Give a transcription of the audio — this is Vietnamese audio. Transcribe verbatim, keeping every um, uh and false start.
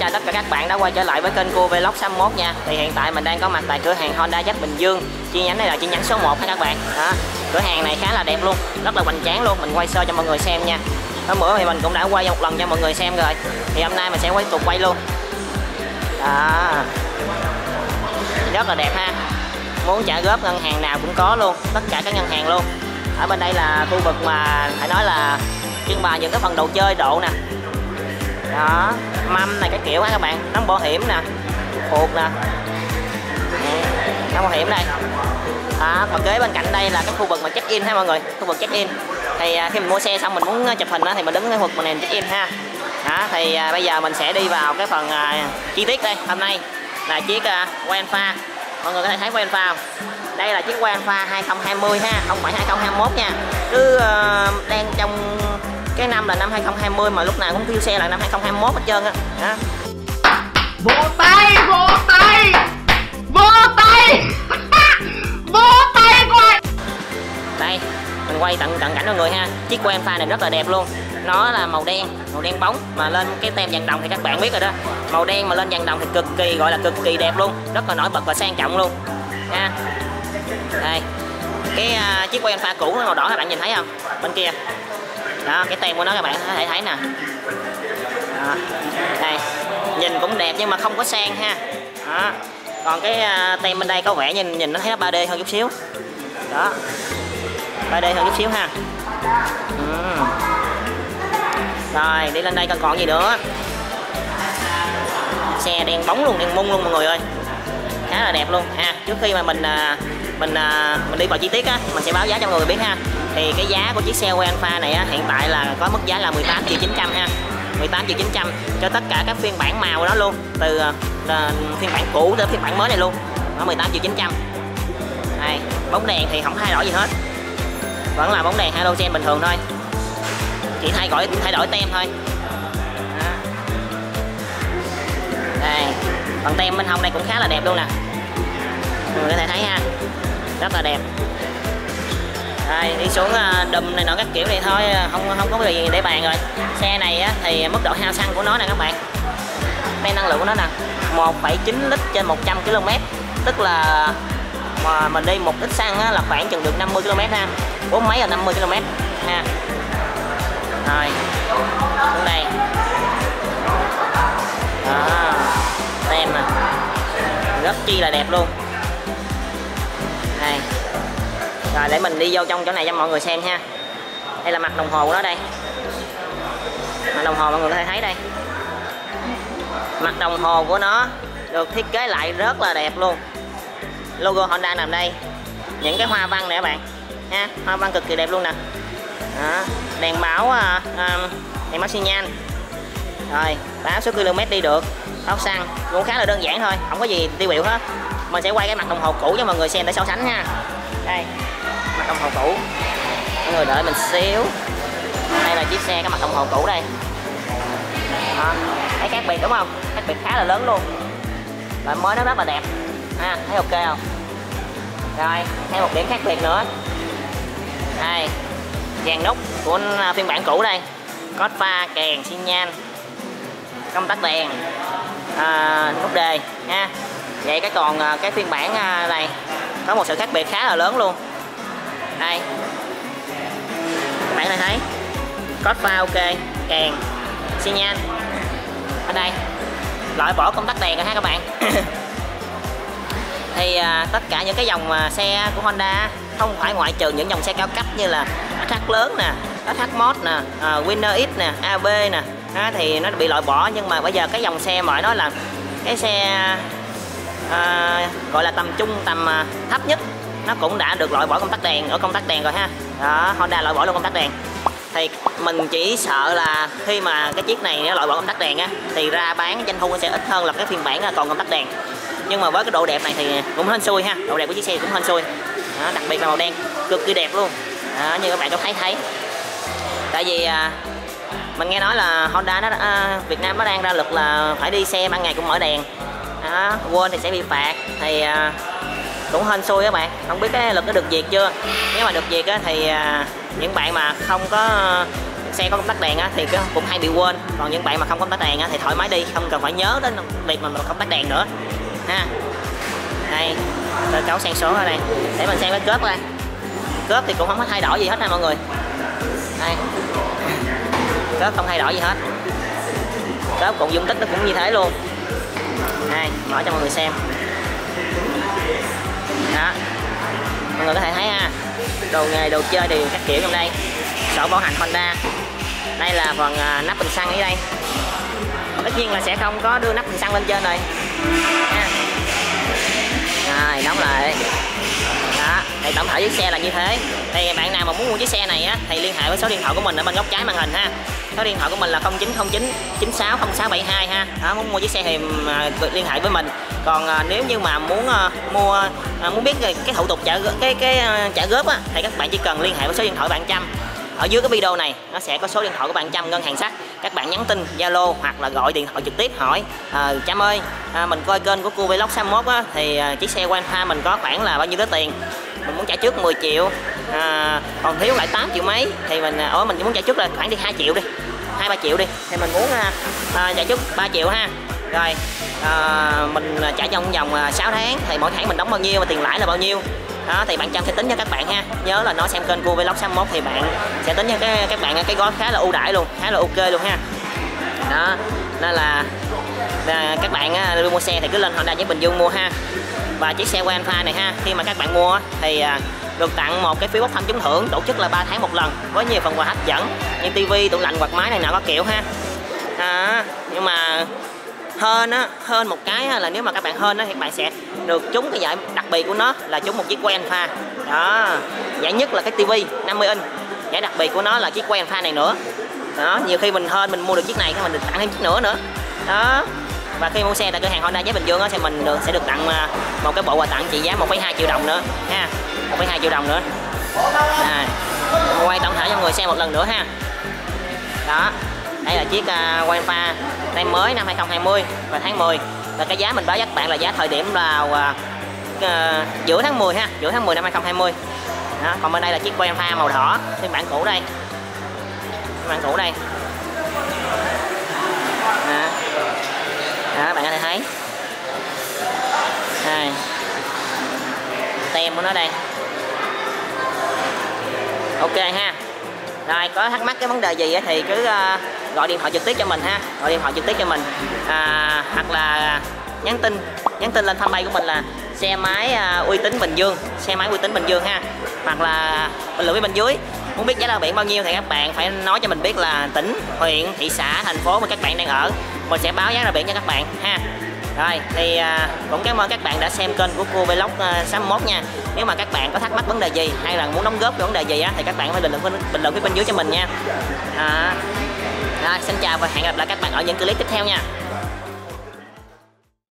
chào tất cả các bạn đã quay trở lại với kênh Cua Vlog sáu mốt nha. Thì hiện tại mình đang có mặt tại cửa hàng Honda Giáp Bình Dương. Chi nhánh này là chi nhánh số một ha các bạn. Đó. Cửa hàng này khá là đẹp luôn, rất là hoành tráng luôn. Mình quay sơ cho mọi người xem nha. Hôm bữa thì mình cũng đã quay một lần cho mọi người xem rồi. Thì hôm nay mình sẽ quay tục quay luôn. Đó. Rất là đẹp ha. Muốn trả góp ngân hàng nào cũng có luôn, tất cả các ngân hàng luôn. Ở bên đây là khu vực mà phải nói là trưng bày những cái phần đồ chơi độ nè. Đó, mâm này cái kiểu á các bạn, nón bảo hiểm nè, phuộc nè, nón bảo hiểm đây. Đó, còn kế bên cạnh đây là cái khu vực mà check in ha mọi người, khu vực check in. Thì khi mình mua xe xong mình muốn chụp hình đó, thì mình đứng cái khu vực này check in ha. Đó, thì à, bây giờ mình sẽ đi vào cái phần à, chi tiết đây. Hôm nay là chiếc à, Wayanfa, mọi người có thể thấy Wayanfa không? Đây là chiếc Wayanfa hai không hai không ha, không phải hai không hai mốt nha. Cứ à, đang trong cái năm là năm hai không hai không mà lúc nào cũng kêu xe là năm hai không hai mốt hết trơn á. Đó. Vỗ tay, vỗ tay, vỗ tay, vỗ tay coi. Đây, mình quay tận cận cảnh mọi người ha. Chiếc Wayanfa này rất là đẹp luôn. Nó là màu đen, màu đen bóng mà lên cái tem vàng đồng thì các bạn biết rồi đó. Màu đen mà lên vàng đồng thì cực kỳ gọi là cực kỳ đẹp luôn, rất là nổi bật và sang trọng luôn. Ha. Đây. Cái uh, chiếc Wayanfa cũ màu đỏ các bạn nhìn thấy không? Bên kia. Đó, cái tem của nó các bạn có thể thấy nè. Đó. Đây, nhìn cũng đẹp nhưng mà không có sang ha. Đó. Còn cái uh, tem bên đây có vẻ nhìn nhìn nó thấy nó ba D hơn chút xíu. Đó. ba D hơn chút xíu ha. Ừ. Rồi, đi lên đây còn còn gì nữa. Xe đen bóng luôn, đen mung luôn mọi người ơi. Khá là đẹp luôn ha. Trước khi mà mình uh, mình uh, mình đi vào chi tiết á, mình sẽ báo giá cho mọi người biết ha. Thì cái giá của chiếc xe Wayanfa này á, hiện tại là có mức giá là mười tám triệu chín trăm ha. mười tám triệu chín trăm cho tất cả các phiên bản màu đó luôn, từ uh, phiên bản cũ tới phiên bản mới này luôn. Nó mười tám triệu chín trăm. Đây, bóng đèn thì không thay đổi gì hết. Vẫn là bóng đèn halogen bình thường thôi. Chỉ thay đổi thay đổi tem thôi. Đó. Đây, còn tem bên hông này cũng khá là đẹp luôn nè. Mọi người có thể thấy ha. Rất là đẹp. Đây, đi xuống đùm này nọ các kiểu này thôi, không không có gì để bàn rồi. Xe này á, thì mức độ hao xăng của nó nè các bạn. Đây năng lượng của nó nè, một phẩy chín lít trên một trăm ki lô mét. Tức là mà mình đi một lít xăng á, là khoảng chừng được năm mươi ki lô mét ha. Bốn mấy là năm mươi ki lô mét ha. Rồi. Xuống đây. Đó. Tem nè. Rất chi là đẹp luôn. Đây. Rồi để mình đi vô trong chỗ này cho mọi người xem ha. Đây là mặt đồng hồ của nó đây. Mặt đồng hồ mọi người có thể thấy đây. Mặt đồng hồ của nó được thiết kế lại rất là đẹp luôn. Logo Honda nằm đây. Những cái hoa văn này các bạn ha, hoa văn cực kỳ đẹp luôn nè. Đó. Đèn báo uh, uh, đèn báo xi nhan. Rồi, báo số km đi được. Báo xăng cũng khá là đơn giản thôi, không có gì tiêu biểu hết. Mình sẽ quay cái mặt đồng hồ cũ cho mọi người xem để so sánh ha. Đây, mặt đồng hồ cũ. Mọi người đợi mình xíu. Đây là chiếc xe cái mặt đồng hồ cũ đây. Đó. Thấy khác biệt đúng không? Khác biệt khá là lớn luôn. Và mới nó rất là đẹp. Ha, thấy ok không? Rồi, thêm một điểm khác biệt nữa. Đây, dàn nút của phiên bản cũ đây. Có pha, kèn, xi nhan, công tắc đèn, à, nút đề ha. Vậy cái còn cái phiên bản này có một sự khác biệt khá là lớn luôn. Đây, các bạn thấy có pha ok, kèn, xi nhan. Ở đây loại bỏ công tắc đèn rồi ha các bạn. Thì à, tất cả những cái dòng mà xe của Honda không phải ngoại trừ những dòng xe cao cấp như là ét hát lớn nè, ét hát Mod nè, à, Winner X nè, a bê nè, à, thì nó bị loại bỏ. Nhưng mà bây giờ cái dòng xe mà nói là cái xe à, gọi là tầm trung, tầm à, thấp nhất, nó cũng đã được loại bỏ công tắc đèn ở công tắc đèn rồi ha. Đó, Honda loại bỏ luôn công tắc đèn. Thì mình chỉ sợ là khi mà cái chiếc này nó loại bỏ công tắc đèn á, thì ra bán doanh thu nó sẽ ít hơn là cái phiên bản còn công tắc đèn. Nhưng mà với cái độ đẹp này thì cũng hên xui ha, độ đẹp của chiếc xe cũng hên xui. Đó, đặc biệt là màu đen cực kỳ đẹp luôn. Đó, như các bạn có thấy thấy. Tại vì à, mình nghe nói là Honda nó à, Việt Nam nó đang ra luật là phải đi xe ban ngày cũng mở đèn. Đó, quên thì sẽ bị phạt. Thì à, cũng hên xui các bạn. Không biết cái luật nó được duyệt chưa. Nếu mà được duyệt á, thì à, những bạn mà không có xe có công tắc đèn á thì cũng hay bị quên, còn những bạn mà không có công tắc đèn á thì thoải mái đi, không cần phải nhớ đến việc mà mình công tắc đèn nữa ha. Đây cơ cấu sang số ở đây để mình xem cái cớp đây. Cớp thì cũng không có thay đổi gì hết nha mọi người. Đây cớp không thay đổi gì hết, cớp cũng dung tích nó cũng như thế luôn. Đây mở cho mọi người xem đó, mọi người có thể thấy ha, đồ nghề đồ chơi đều các kiểu trong đây. Sổ bảo hành Honda, đây là phần nắp bình xăng ở đây, tất nhiên là sẽ không có đưa nắp bình xăng lên trên rồi ha. Rồi đóng lại đó. Thì tổng thể chiếc xe là như thế. Thì bạn nào mà muốn mua chiếc xe này á thì liên hệ với số điện thoại của mình ở bên góc trái màn hình ha. Số điện thoại của mình là không chín không chín chín sáu không sáu bảy hai ha. Đó, muốn mua chiếc xe thì uh, liên hệ với mình. Còn uh, nếu như mà muốn uh, mua uh, muốn biết cái thủ tục trả cái cái uh, trả góp á thì các bạn chỉ cần liên hệ với số điện thoại bạn Trâm. Ở dưới cái video này nó sẽ có số điện thoại của bạn Trâm ngân hàng sắt, các bạn nhắn tin Zalo hoặc là gọi điện thoại trực tiếp hỏi à, Trâm ơi à, mình coi kênh của cô Vlog sáu mốt á, thì à, chiếc xe Alpha mình có khoảng là bao nhiêu đó tiền, mình muốn trả trước mười triệu à, còn thiếu lại tám triệu mấy thì mình ở mình chỉ muốn trả trước là khoảng đi hai triệu đi, hai ba triệu đi thì mình muốn à, à, trả trước ba triệu ha. Rồi à, mình trả trong vòng sáu tháng thì mỗi tháng mình đóng bao nhiêu và tiền lãi là bao nhiêu. Đó thì bạn Trâm sẽ tính cho các bạn ha. Nhớ là nó xem kênh cô Vlog sáu mốt thì bạn sẽ tính cho cái các bạn cái gói khá là ưu đãi luôn, khá là ok luôn ha. Đó nên là, là các bạn á, mua xe thì cứ lên Honda Giấy Bình Dương mua ha. Và chiếc xe của Alpha này ha, khi mà các bạn mua thì à, được tặng một cái phiếu bốc thăm trúng thưởng, tổ chức là ba tháng một lần với nhiều phần quà hấp dẫn như tivi, tủ lạnh, quạt máy này nọ có kiểu ha. À, nhưng mà hơn á, hơn một cái á, là nếu mà các bạn hơn á thì các bạn sẽ được trúng cái giải đặc biệt của nó là trúng một chiếc quay Alpha. Đó, giải nhất là cái tivi năm mươi inch, giải đặc biệt của nó là chiếc quay Alpha này nữa. Đó, nhiều khi mình hơn mình mua được chiếc này thì mình được tặng thêm chiếc nữa nữa. Đó. Và khi mua xe tại cửa hàng Honda Giấy Bình Dương á thì mình được sẽ được tặng một cái bộ quà tặng trị giá một phẩy hai triệu đồng nữa ha. một phẩy hai triệu đồng nữa. À, quay tổng thể cho mọi người xem một lần nữa ha. Đó. Đây là chiếc uh, quay Alpha tem mới năm hai không hai không và tháng mười. Và cái giá mình báo các bạn là giá thời điểm là uh, uh, giữa tháng mười ha, giữa tháng mười năm hai không hai không. Đó, còn bên đây là chiếc quay Alpha màu đỏ, phiên bản cũ đây. Phiên bản cũ đây. Đó. Đó, bạn có thể thấy. Đây. Tem của nó đây. Ok ha. Rồi có thắc mắc cái vấn đề gì thì cứ uh, gọi điện thoại trực tiếp cho mình ha, gọi điện thoại trực tiếp cho mình à, hoặc là nhắn tin nhắn tin lên fanpage của mình là xe máy uh, uy tín Bình Dương, xe máy uy tín Bình Dương ha, hoặc là bình luận với bên dưới. Muốn biết giá đo biển bao nhiêu thì các bạn phải nói cho mình biết là tỉnh, huyện, thị xã, thành phố mà các bạn đang ở, mình sẽ báo giá đo biển cho các bạn ha. Rồi thì à, cũng cảm ơn các bạn đã xem kênh của cô Vlog sáu mốt nha. Nếu mà các bạn có thắc mắc vấn đề gì hay là muốn đóng góp về vấn đề gì á thì các bạn phải bình luận bình luận phía bên dưới cho mình nha. À, rồi, xin chào và hẹn gặp lại các bạn ở những clip tiếp theo nha.